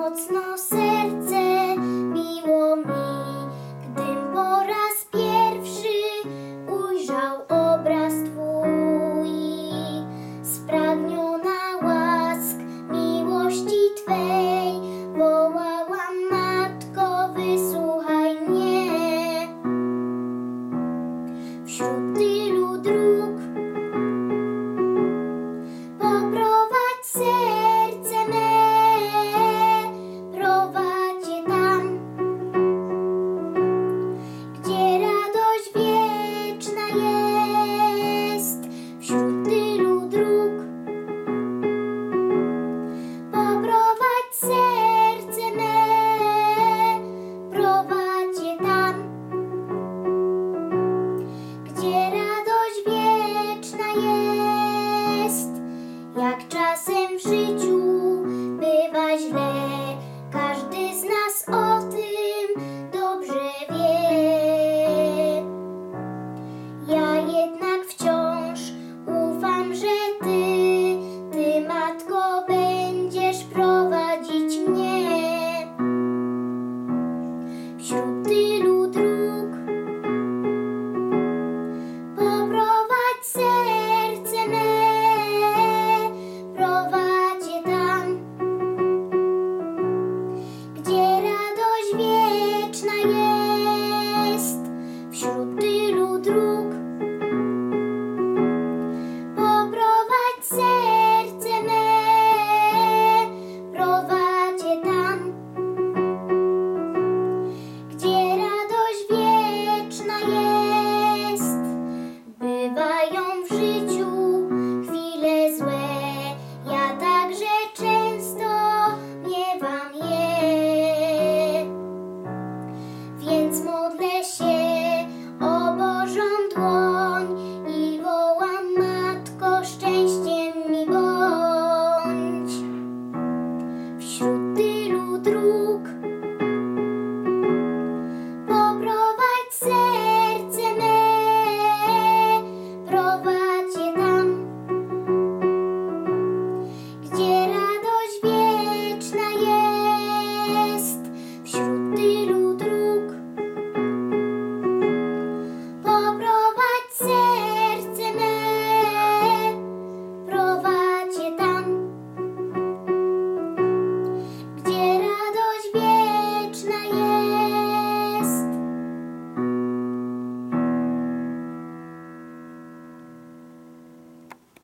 mocno serce biło mi, gdym po raz pierwszy ujrzał obraz Twój. Spragniona łask miłości Twej, wołałam: Matko, wysłuchaj mnie. Wśród tylu dróg poprowadź serce me, prowadź je tam, gdzie radość wieczna jest. Wśród tylu dróg poprowadź serce me, prowadź je tam, gdzie radość wieczna jest. Jak czasem w życiu